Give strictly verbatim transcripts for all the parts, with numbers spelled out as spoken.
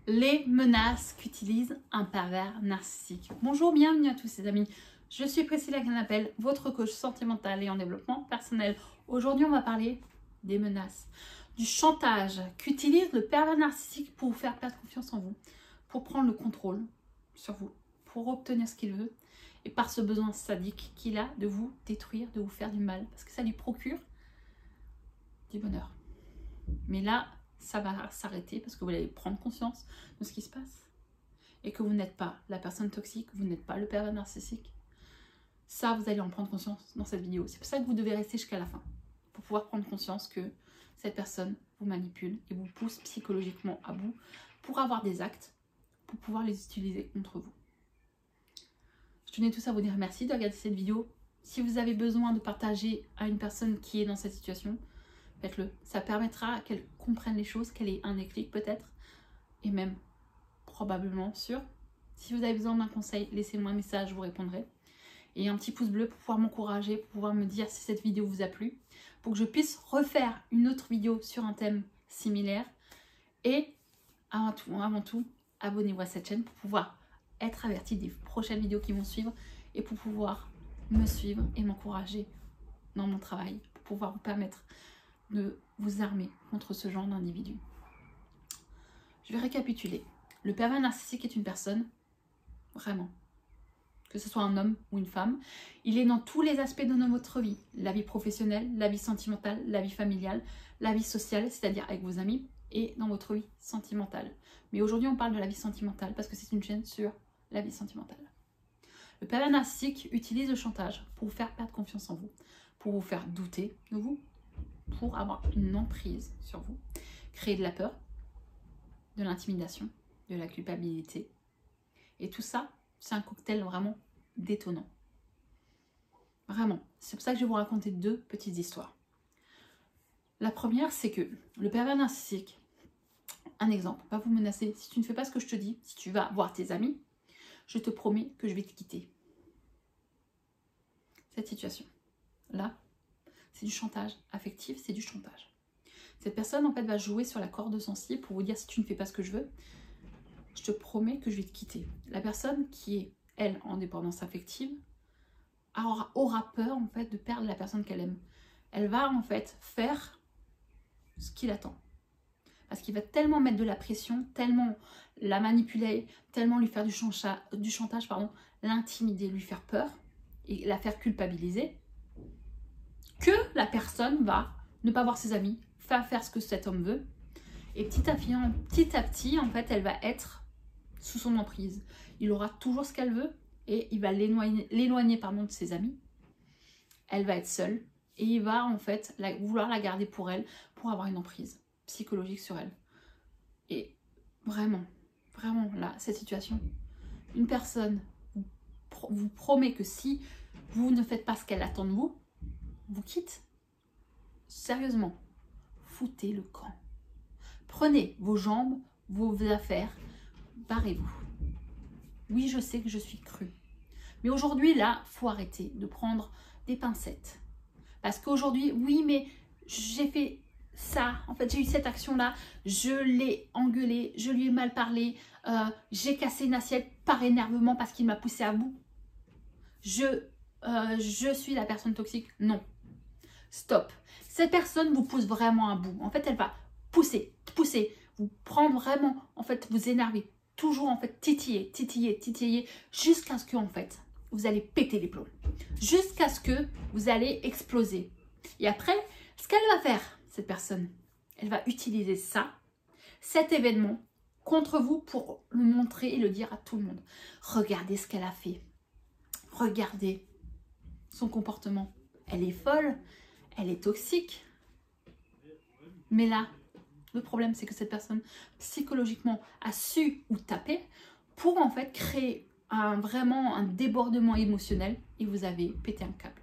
les menaces qu'utilise un pervers narcissique. Bonjour, bienvenue à tous ces amis. Je suis Priscilla Canapel, votre coach sentimental et en développement personnel. Aujourd'hui, on va parler des menaces, du chantage qu'utilise le pervers narcissique pour vous faire perdre confiance en vous, pour prendre le contrôle sur vous, pour obtenir ce qu'il veut et par ce besoin sadique qu'il a de vous détruire, de vous faire du mal, parce que ça lui procure du bonheur. Mais là, ça va s'arrêter parce que vous allez prendre conscience de ce qui se passe et que vous n'êtes pas la personne toxique, vous n'êtes pas le pervers narcissique. Ça, vous allez en prendre conscience dans cette vidéo. C'est pour ça que vous devez rester jusqu'à la fin pour pouvoir prendre conscience que cette personne vous manipule et vous pousse psychologiquement à bout pour avoir des actes, pour pouvoir les utiliser contre vous. Je tenais tous à vous dire merci de regarder cette vidéo. Si vous avez besoin de partager à une personne qui est dans cette situation, faites-le. Ça permettra qu'elle comprenne les choses, qu'elle ait un déclic peut-être, et même probablement sûr. Si vous avez besoin d'un conseil, laissez-moi un message, je vous répondrai. Et un petit pouce bleu pour pouvoir m'encourager, pour pouvoir me dire si cette vidéo vous a plu, pour que je puisse refaire une autre vidéo sur un thème similaire. Et avant tout, avant tout abonnez-vous à cette chaîne pour pouvoir être averti des prochaines vidéos qui vont suivre et pour pouvoir me suivre et m'encourager dans mon travail, pour pouvoir vous permettre de vous armer contre ce genre d'individu. Je vais récapituler. Le pervers narcissique est une personne, vraiment, que ce soit un homme ou une femme, il est dans tous les aspects de notre vie. La vie professionnelle, la vie sentimentale, la vie familiale, la vie sociale, c'est-à-dire avec vos amis, et dans votre vie sentimentale. Mais aujourd'hui, on parle de la vie sentimentale parce que c'est une chaîne sur la vie sentimentale. Le pervers narcissique utilise le chantage pour vous faire perdre confiance en vous, pour vous faire douter de vous, pour avoir une emprise sur vous, créer de la peur, de l'intimidation, de la culpabilité. Et tout ça, c'est un cocktail vraiment détonnant. Vraiment. C'est pour ça que je vais vous raconter deux petites histoires. La première, c'est que le pervers narcissique, un exemple, va vous menacer. Si tu ne fais pas ce que je te dis, si tu vas voir tes amis, je te promets que je vais te quitter. Cette situation, là, c'est du chantage affectif, c'est du chantage. Cette personne, en fait, va jouer sur la corde sensible pour vous dire, si tu ne fais pas ce que je veux, je te promets que je vais te quitter. La personne qui est, elle, en dépendance affective, aura, aura peur, en fait, de perdre la personne qu'elle aime. Elle va, en fait, faire ce qu'il attend. Parce qu'il va tellement mettre de la pression, tellement la manipuler, tellement lui faire du chantage, du chantage, pardon, l'intimider, lui faire peur et la faire culpabiliser, que la personne va ne pas voir ses amis, faire faire ce que cet homme veut. Et petit à petit, petit à petit, en fait, elle va être sous son emprise. Il aura toujours ce qu'elle veut et il va l'éloigner, l'éloigner pardon, de ses amis. Elle va être seule et il va en fait la, vouloir la garder pour elle, pour avoir une emprise psychologique sur elle. Et vraiment, vraiment là, cette situation, une personne vous, vous promet que si vous ne faites pas ce qu'elle attend de vous, vous quitte. Sérieusement, foutez le camp. Prenez vos jambes, vos affaires, barrez-vous. Oui, je sais que je suis crue. Mais aujourd'hui, là, il faut arrêter de prendre des pincettes. Parce qu'aujourd'hui, oui, mais j'ai fait ça. En fait, j'ai eu cette action-là. Je l'ai engueulé, je lui ai mal parlé. Euh, j'ai cassé une assiette par énervement parce qu'il m'a poussé à bout. Je, euh, je suis la personne toxique. Non. Stop. Cette personne vous pousse vraiment à bout. En fait, elle va pousser, pousser, vous prendre vraiment, en fait, vous énerver. Toujours, en fait, titiller, titiller, titiller, jusqu'à ce que, en fait, vous allez péter les plombs. Jusqu'à ce que vous allez exploser. Et après, ce qu'elle va faire, cette personne, elle va utiliser ça, cet événement, contre vous pour le montrer et le dire à tout le monde. Regardez ce qu'elle a fait. Regardez son comportement. Elle est folle. Elle est toxique. Mais là, le problème, c'est que cette personne, psychologiquement, a su ou taper pour en fait créer un, vraiment un débordement émotionnel et vous avez pété un câble.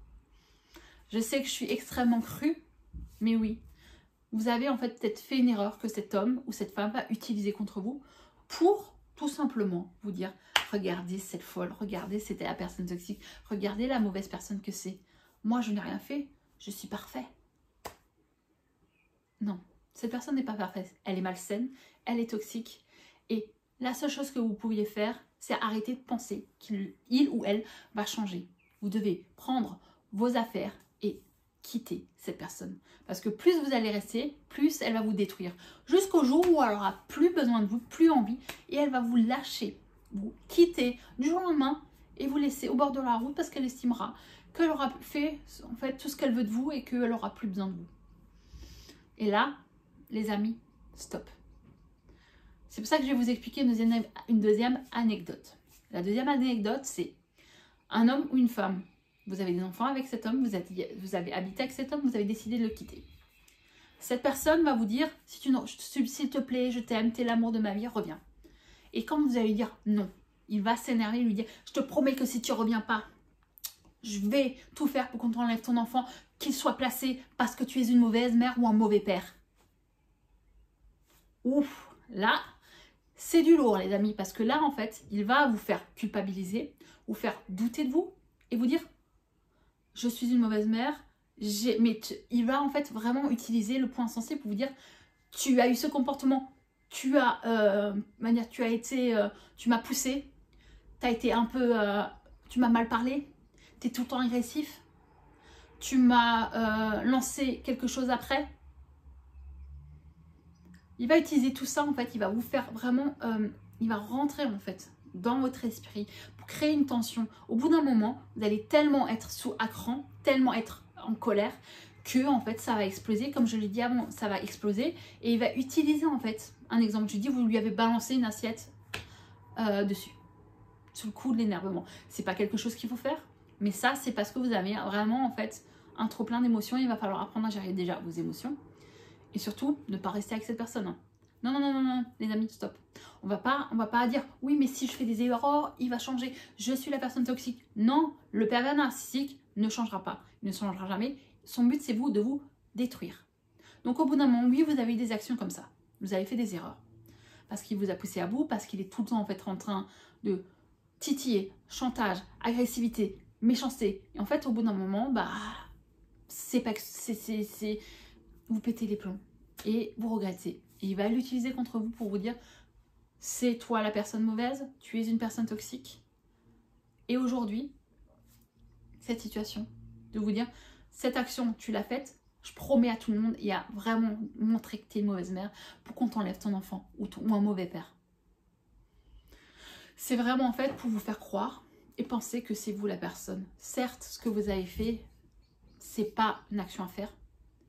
Je sais que je suis extrêmement crue, mais oui, vous avez en fait peut-être fait une erreur que cet homme ou cette femme va utiliser contre vous pour tout simplement vous dire « Regardez cette folle, regardez c'était la personne toxique, regardez la mauvaise personne que c'est. Moi, je n'ai rien fait. Je suis parfait. » Non, cette personne n'est pas parfaite. Elle est malsaine, elle est toxique, Et la seule chose que vous pourriez faire, c'est arrêter de penser qu'il il ou elle va changer. Vous devez prendre vos affaires et quitter cette personne. Parce que plus vous allez rester, plus elle va vous détruire. Jusqu'au jour où elle aura plus besoin de vous, plus envie, et elle va vous lâcher, vous quitter du jour au lendemain et vous laisser au bord de la route parce qu'elle estimera qu'elle aura fait en fait tout ce qu'elle veut de vous et qu'elle aura plus besoin de vous. Et là, les amis, stop. C'est pour ça que je vais vous expliquer une deuxième, une deuxième anecdote. La deuxième anecdote, c'est un homme ou une femme. Vous avez des enfants avec cet homme, vous, êtes, vous avez habité avec cet homme, vous avez décidé de le quitter. Cette personne va vous dire, si tu, s'il te plaît, je t'aime, t'es l'amour de ma vie, reviens. Et quand vous allez lui dire non, il va s'énerver, lui dire, je te promets que si tu ne reviens pas, je vais tout faire pour qu'on t'enlève ton enfant, qu'il soit placé parce que tu es une mauvaise mère ou un mauvais père. Ouf, là, c'est du lourd les amis, parce que là en fait, il va vous faire culpabiliser, vous faire douter de vous et vous dire, je suis une mauvaise mère, mais il va en fait vraiment utiliser le point sensé pour vous dire, tu as eu ce comportement, tu as, euh, manière, tu as été, euh, tu m'as poussé, tu as été un peu, euh, tu m'as mal parlé, tu es tout le temps agressif, tu m'as euh, lancé quelque chose après. Il va utiliser tout ça en fait, il va vous faire vraiment, euh, il va rentrer en fait dans votre esprit pour créer une tension. Au bout d'un moment, vous allez tellement être sous à cran, tellement être en colère que en fait ça va exploser. Comme je l'ai dit avant, ça va exploser et il va utiliser en fait, un exemple, je dis vous lui avez balancé une assiette euh, dessus, sous le coup de l'énervement. C'est pas quelque chose qu'il faut faire, mais ça c'est parce que vous avez vraiment en fait un trop plein d'émotions. Il va falloir apprendre à gérer déjà vos émotions. Et surtout, ne pas rester avec cette personne. Non, non, non, non, non, les amis, stop. On va pas, on va pas dire, oui, mais si je fais des erreurs, il va changer. Je suis la personne toxique. Non, le pervers narcissique ne changera pas. Il ne changera jamais. Son but, c'est vous de vous détruire. Donc, au bout d'un moment, oui, vous avez eu des actions comme ça. Vous avez fait des erreurs. Parce qu'il vous a poussé à bout, parce qu'il est tout le temps, en fait, en train de titiller, chantage, agressivité, méchanceté. Et en fait, au bout d'un moment, bah, c'est pas... c'est... vous pétez les plombs et vous regrettez. Et il va l'utiliser contre vous pour vous dire, c'est toi la personne mauvaise, tu es une personne toxique. Et aujourd'hui, cette situation, de vous dire, cette action, tu l'as faite, je promets à tout le monde et à vraiment montrer que tu es une mauvaise mère pour qu'on t'enlève ton enfant ou, ton, ou un mauvais père. C'est vraiment en fait pour vous faire croire et penser que c'est vous la personne. Certes, ce que vous avez fait, c'est pas une action à faire.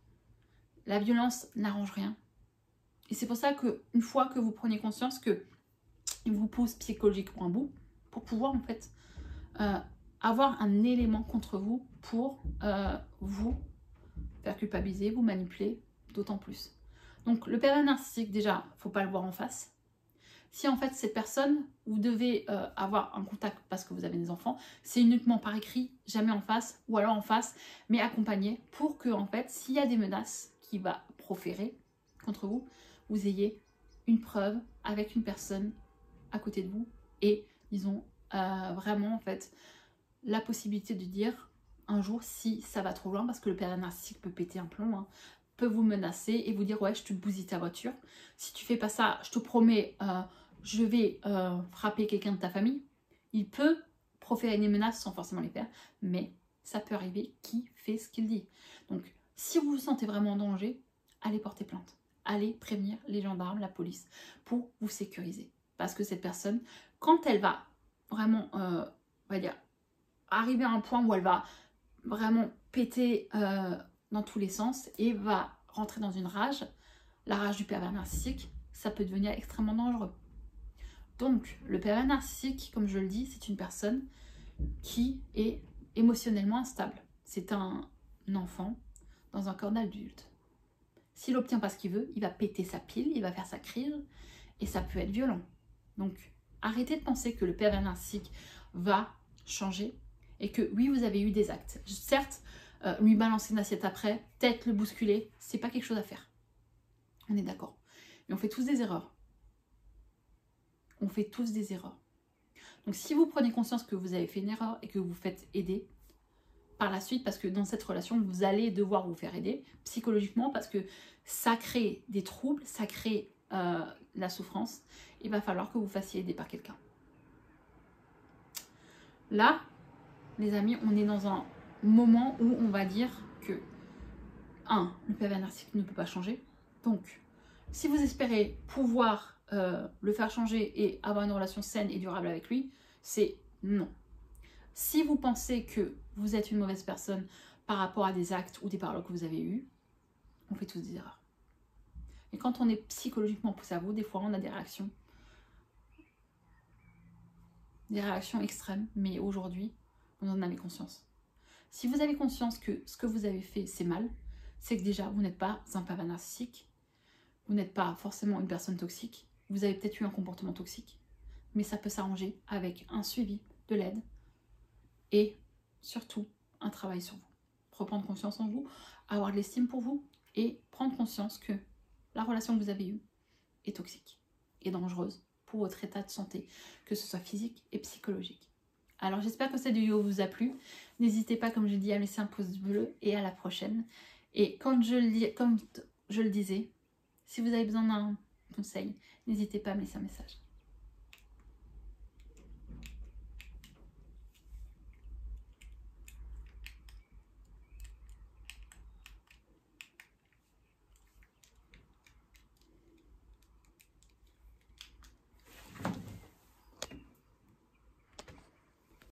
La violence n'arrange rien. Et c'est pour ça qu'une fois que vous prenez conscience qu'il vous pousse psychologiquement à bout, pour pouvoir en fait euh, avoir un élément contre vous pour euh, vous faire culpabiliser, vous manipuler d'autant plus. Donc le pervers narcissique, déjà, il ne faut pas le voir en face. Si en fait cette personne, vous devez euh, avoir un contact parce que vous avez des enfants, c'est uniquement par écrit, jamais en face, ou alors en face, mais accompagné pour que en fait, s'il y a des menaces qui va proférer contre vous, vous ayez une preuve avec une personne à côté de vous et disons euh, vraiment en fait la possibilité de dire un jour si ça va trop loin, parce que le pervers narcissique peut péter un plomb, hein, peut vous menacer et vous dire ouais, je te bousille ta voiture, si tu fais pas ça, je te promets, euh, je vais euh, frapper quelqu'un de ta famille. Il peut proférer des menaces sans forcément les faire, mais ça peut arriver qui fait ce qu'il dit. Donc si vous vous sentez vraiment en danger, allez porter plainte. Allez prévenir les gendarmes, la police, pour vous sécuriser. Parce que cette personne, quand elle va vraiment, euh, on va dire, arriver à un point où elle va vraiment péter euh, dans tous les sens et va rentrer dans une rage, la rage du pervers narcissique, ça peut devenir extrêmement dangereux. Donc, le pervers narcissique, comme je le dis, c'est une personne qui est émotionnellement instable. C'est un enfant dans un corps d'adulte. S'il n'obtient pas ce qu'il veut, il va péter sa pile, il va faire sa crise et ça peut être violent. Donc, arrêtez de penser que le pervers narcissique va changer et que oui, vous avez eu des actes. Certes, euh, lui balancer une assiette après, peut-être le bousculer, c'est pas quelque chose à faire. On est d'accord. Mais on fait tous des erreurs. On fait tous des erreurs. Donc, si vous prenez conscience que vous avez fait une erreur et que vous vous faites aider, par la suite, parce que dans cette relation, vous allez devoir vous faire aider psychologiquement, parce que ça crée des troubles, ça crée euh, la souffrance, il va falloir que vous fassiez aider par quelqu'un. Là, les amis, on est dans un moment où on va dire que un, le pervers narcissique ne peut pas changer. Donc, si vous espérez pouvoir euh, le faire changer et avoir une relation saine et durable avec lui, c'est non. Si vous pensez que vous êtes une mauvaise personne par rapport à des actes ou des paroles que vous avez eus, on fait tous des erreurs. Et quand on est psychologiquement poussé à vous, des fois on a des réactions. Des réactions extrêmes, mais aujourd'hui, vous en avez conscience. Si vous avez conscience que ce que vous avez fait, c'est mal, c'est que déjà, vous n'êtes pas un pervers narcissique, vous n'êtes pas forcément une personne toxique, vous avez peut-être eu un comportement toxique, mais ça peut s'arranger avec un suivi, de l'aide, et surtout, un travail sur vous. Reprendre confiance en vous, avoir de l'estime pour vous, et prendre conscience que la relation que vous avez eue est toxique et dangereuse pour votre état de santé, que ce soit physique et psychologique. Alors j'espère que cette vidéo vous a plu. N'hésitez pas, comme je dis, à laisser un pouce bleu et à la prochaine. Et quand je le, comme je le disais, si vous avez besoin d'un conseil, n'hésitez pas à me laisser un message.